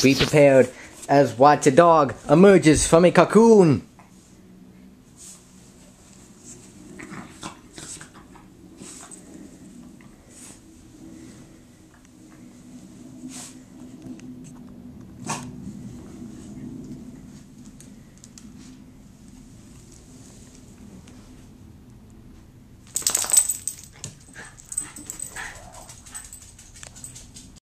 Be prepared as Watch a Dog emerges from a cocoon.